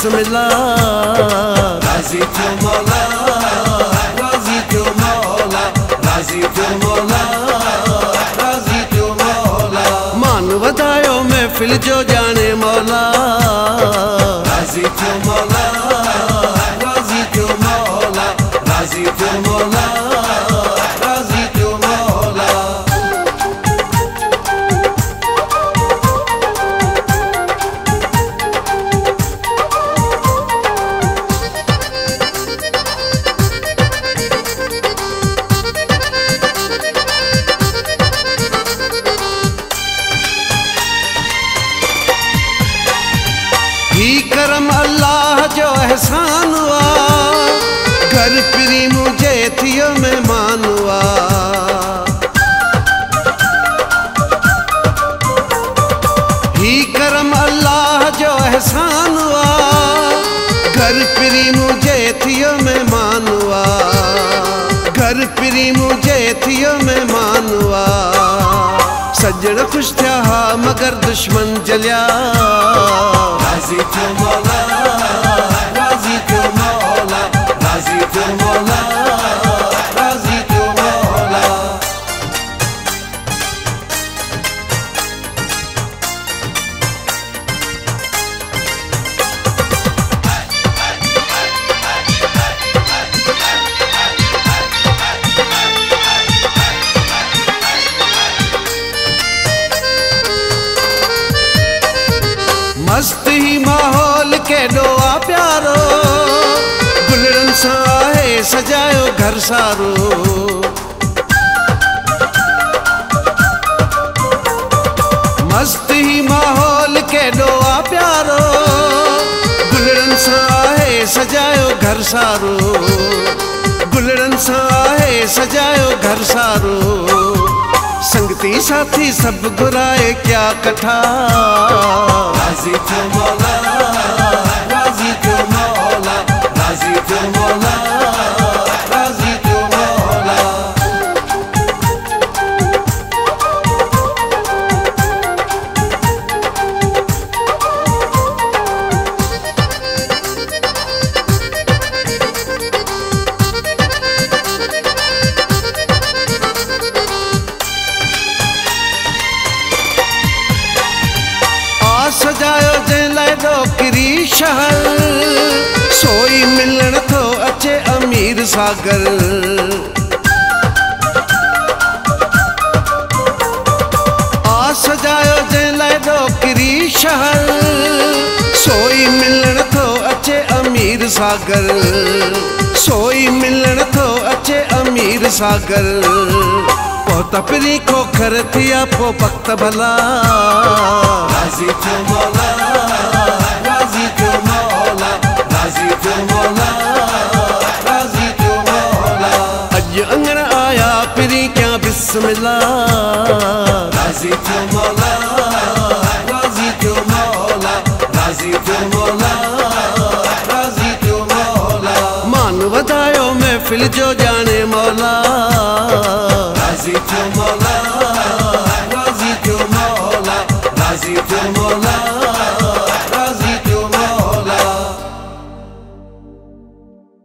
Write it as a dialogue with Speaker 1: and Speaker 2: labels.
Speaker 1: बिस्मिल्लाह।
Speaker 2: राजी तू मौला, राजी तू मौला, राजी तू मौला, राजी तू मौला।
Speaker 1: मान वधायो महफिल जो जाने मौला।
Speaker 2: राजी तू मौला, राजी तू मौला, राजी तू मौला, राजी तू मौला।
Speaker 1: ही करम अल्लाह जो एहसान हुआ, घर फिरी मुझे थियो मेहमान हुआ। ही करम अल्लाह जो एहसान हुआ, घर फिरी मुझे थियो मेहमान हुआ। घर फिरी मुझे थियो मेहमान हुआ। सज्जन खुश थिया हा मगर दुश्मन जलिया।
Speaker 2: राजी तू मौला, राजी तू मौला, राजी तू मौला, राजी तू मौला।
Speaker 1: मस्त ही माहौल के डोआ प्यारो, गुलड़न सा है सजायो घर सारो। मस्त ही माहौल के डोआ प्यारो, गुलड़न सा है सजायो घर सारो। गुलड़न सा है सजायो घर सारो। संगती साथी सब घुराए क्या कठा।
Speaker 2: राजी तू मौला, राजी तू मौला, राजी तू मौला, राजी तू मौला।
Speaker 1: सजायो जंहिं लाइ डोकरी शहर, सोई मिलण थो अचे अमीर सागर। सजायो जंहिं लाइ डोकरी शहर, सोई मिलण थो अचे अमीर सागर। सोई मिलण थो अचे अमीर सागर। पोइ तपरी खोखर थिया पोइ वक्त भला।
Speaker 2: राजी तू मौला, राजी तू मौला, राजी तू मौला, राजी तू मौला।
Speaker 1: अज अंगण आया पिरी क्या बिस्मिल्लाह।
Speaker 2: राजी तू मौला, राजी तू मौला, राजी तू मौला, राजी तू मौला।
Speaker 1: मान वधायो महफिल जो जाने मौला।
Speaker 2: राजी तू मौला, राजी तू मौला, राजी तू मौला।